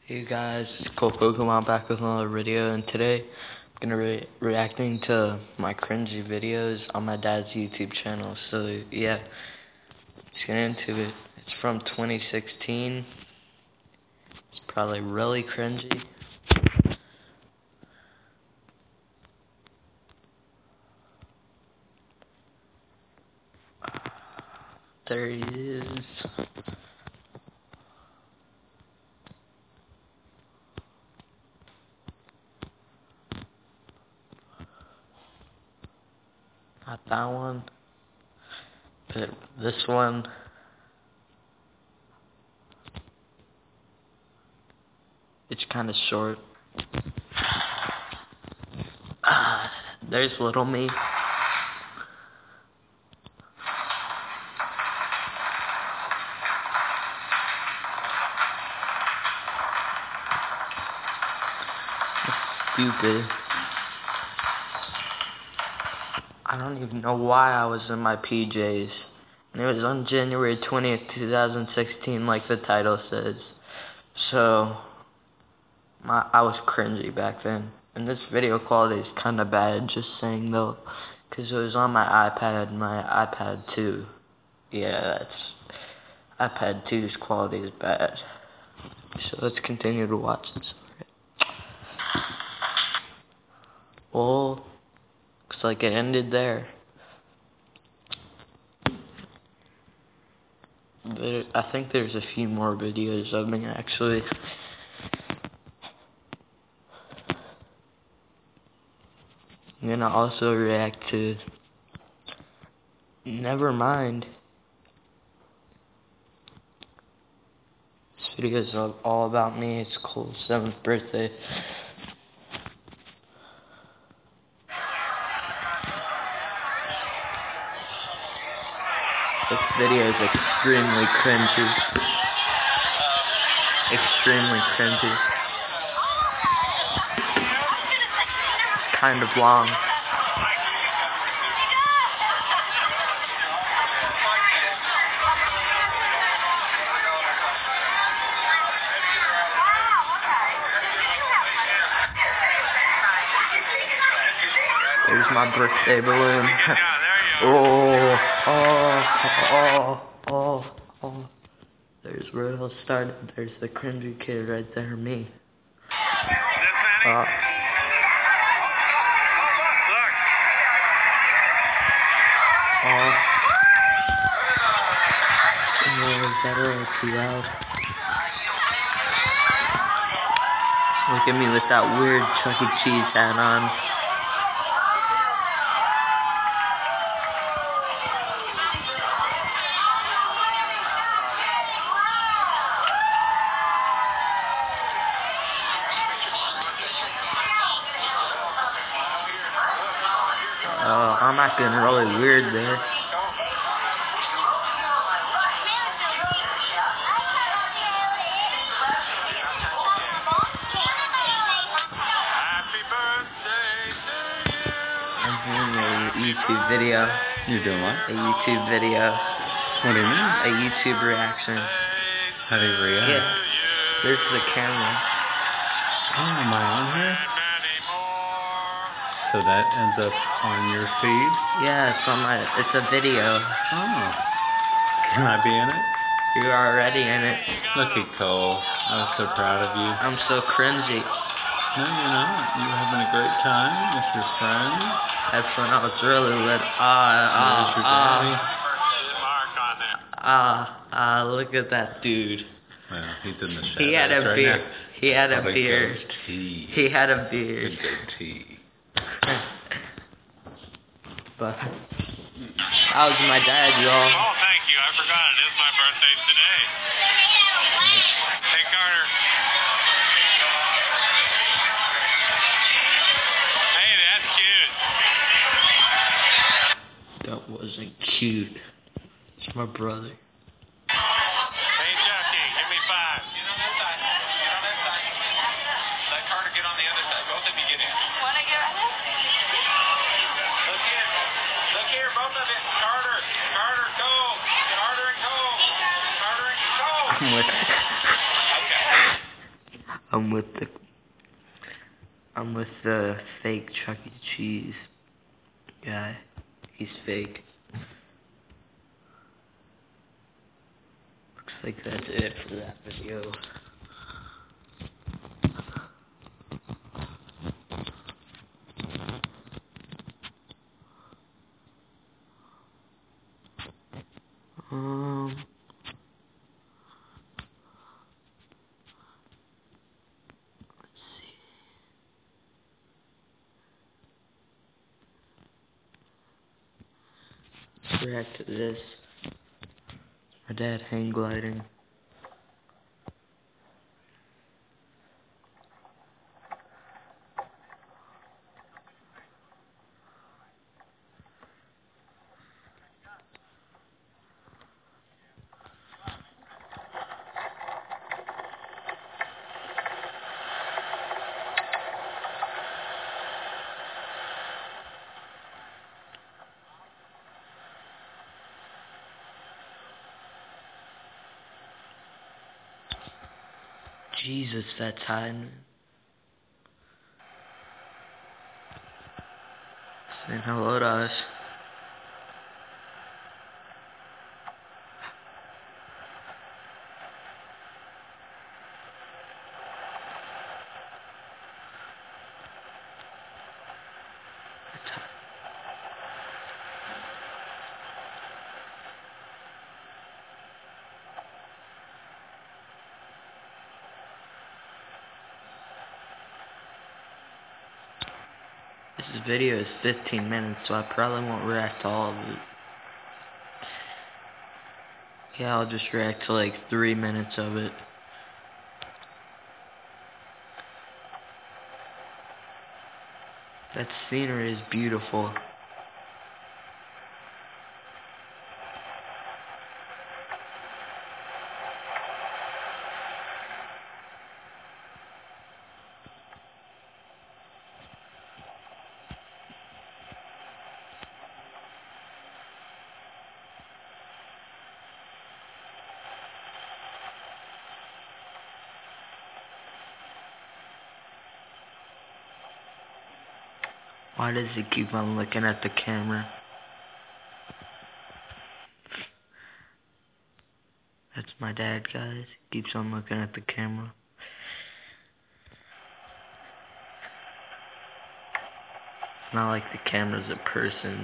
Hey guys, it's Cool Pokemon back with another video, and today I'm gonna reacting to my cringy videos on my dad's YouTube channel. So yeah, let's get into it. It's from 2016. It's probably really cringy. There he is. Not that one, but this one. It's kind of short. There's little me. Stupid. I don't even know why I was in my PJs. And it was on January 20th, 2016, like the title says. So, I was cringy back then. And this video quality is kind of bad, just saying though. Because it was on my iPad 2. Yeah, iPad 2's quality is bad. So let's continue to watch this. Well, looks like it ended there. I think there's a few more videos of me actually. I'm gonna also react to Nevermind. This video is all about me. It's Cole's 7th birthday. This video is extremely cringy. Extremely cringy. It's kind of long. There's my birthday balloon. Oh. There's where it all started. There's the cringy kid right there, me. Is that a little too loud? Look at me with that weird Chuck E. Cheese hat on. I'm acting really weird there. I'm doing a YouTube video. You're doing what? A YouTube video. What do you mean? A YouTube reaction. How do you react? Yeah. There's the camera. Oh, am I on here? So that ends up on your feed? Yeah, it's a video. Oh. Can I be in it? You're already in it. Look at Cole. I was so proud of you. I'm so cringy. No, you're not. You're having a great time with your friends. That's when I was really lit. Look at that dude. Well, he's in the shadows. He had a beard. Now. He had a beard. He had a beard. Big goatee. But that was my dad, y'all. Oh, thank you. I forgot it is my birthday today. Hey, Carter. Hey, that's cute. That wasn't cute. It's my brother. Hey, Jackie, give me 5. Get on that side. Get on that side. Let Carter get on the other side. Both of you get in. Want to get on it? Look here, both of it. Carter, Cole. Carter and Cole. I'm with. I'm with the fake Chuck E. Cheese guy. He's fake. Looks like that's it for that video. Let's react to this. My dad hang gliding. Jesus, that's high. Saying hello to us. This video is 15 minutes, so I probably won't react to all of it. Yeah, I'll just react to like 3 minutes of it. That scenery is beautiful. Why does he keep on looking at the camera? That's my dad, guys. He keeps on looking at the camera. It's not like the camera's a person.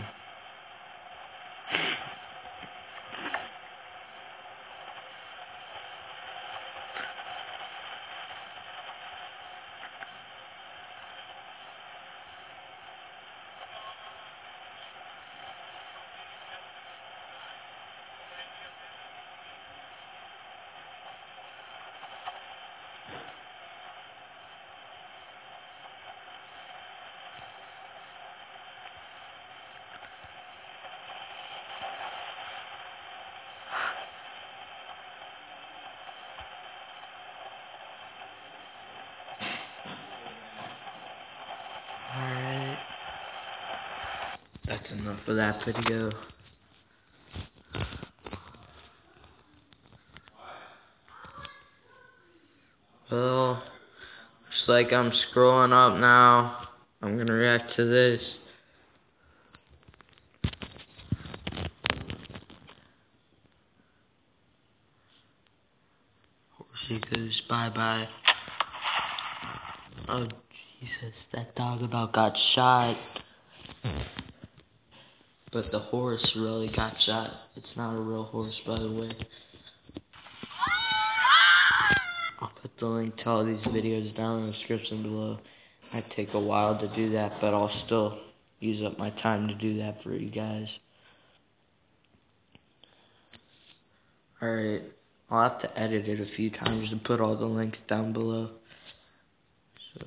Alright. That's enough of that video. Well, looks like I'm scrolling up now. I'm gonna react to this. Horsey goes bye-bye. Oh, Jesus, that dog about got shot. But the horse really got shot. It's not a real horse, by the way. I'll put the link to all these videos down in the description below. It might take a while to do that, but I'll still use up my time to do that for you guys. Alright, I'll have to edit it a few times to put all the links down below. So,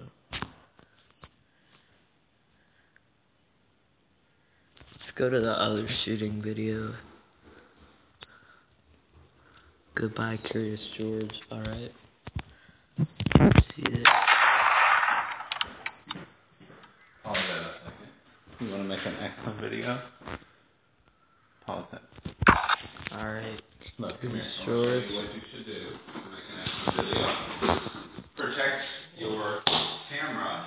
let's go to the other shooting video. Goodbye, Curious George. Alright. See this. Pause that a second. You want to make an excellent video? Pause that. Alright. Look, Curious I'll show George. you what you should do to make an excellent video. Protect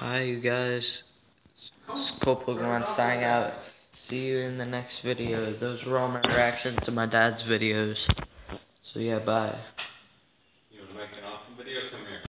Bye, you guys. It's Cool Pokemon signing out. See you in the next video. Those were all my reactions to my dad's videos. So yeah, bye. You want to make an awesome video? Come here.